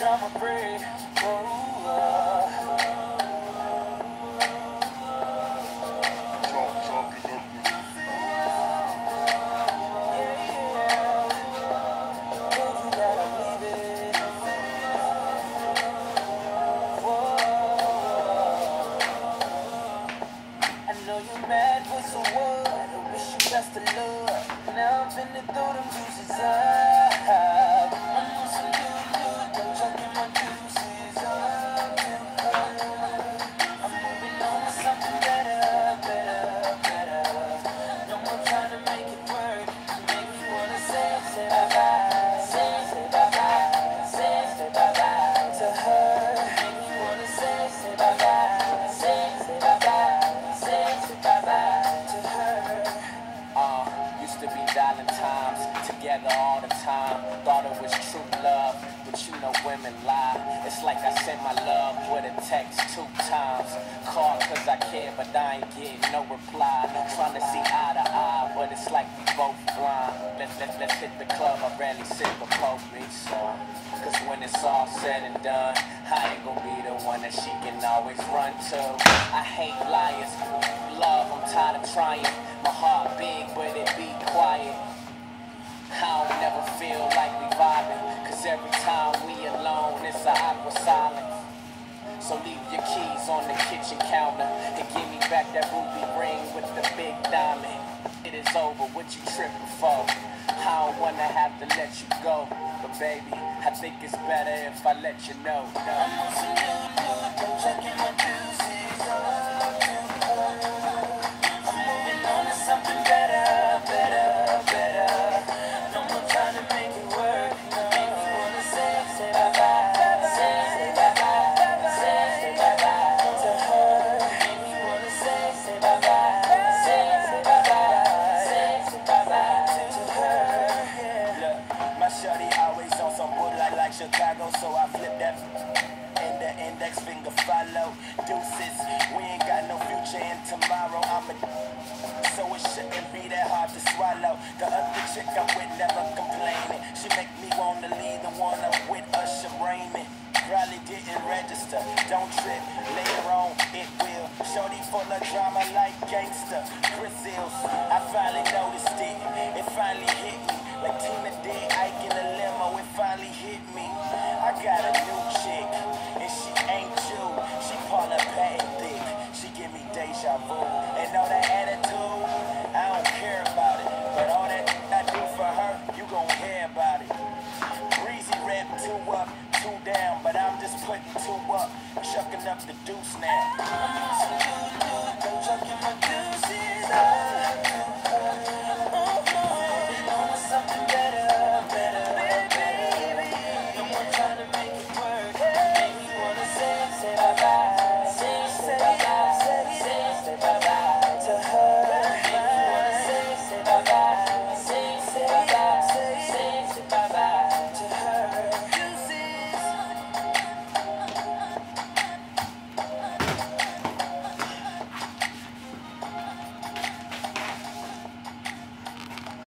time I pray. You're mad, what's the word? I wish you best of luck. Now I'm finna throw them juices up. I'm on some new, don't chucking my juices up. I'm moving on to something better. No more trying to make it work. Make me wanna say bye-bye. Say bye-bye. Say bye-bye to her. Make me wanna say bye-bye. Say bye-bye. Used to be dialing times, together all the time. Thought it was true love, but you know women lie. It's like I sent my love with a text 2 times. Called cause I care, but I ain't getting no reply. Trying to see eye to eye, but it's like we both blind. Let's hit the club, I rarely sip a poetry song. Cause when it's all said and done, I ain't gonna be the one that she can always run to. I hate liars, love, I'm tired of trying. My heart big, but it be quiet. I don't never feel like we vibing, cause every time we alone, it's an awkward silence. So leave your keys on the kitchen counter and give me back that ruby ring with the big diamond. It is over, what you tripping for? I don't wanna have to let you go, but baby, I think it's better if I let you know. I'm on some new, don't checking my juices. I'm moving on to something better. No more trying to make it work. Make me wanna say bye-bye. Say bye-bye. Say bye-bye to her. Make me wanna say bye-bye. Say bye-bye. Say bye-bye to her. Look, my shorty always on some wood like Chicago, so I flip that and the index finger follow. Deuces, we ain't got no future in tomorrow. So it shouldn't be that hard to swallow. The other chick I'm with never complaining. She make me wanna leave the one I'm with Usher Raymond. Probably didn't register, don't trip, later on it will. Shorty full of drama like gangster. Chris Hills, I finally noticed it. It finally hit me. Like Tina did Ike in a limo, it finally hit me. I got a new chick, and she ain't you. She Paula Patton thick. She give me deja vu. And all that attitude, I don't care about it. But all that I do for her, you gon' hear about it. Breezy rap 2 up, 2 down, but I'm just putting 2 up, chucking up the deuce now.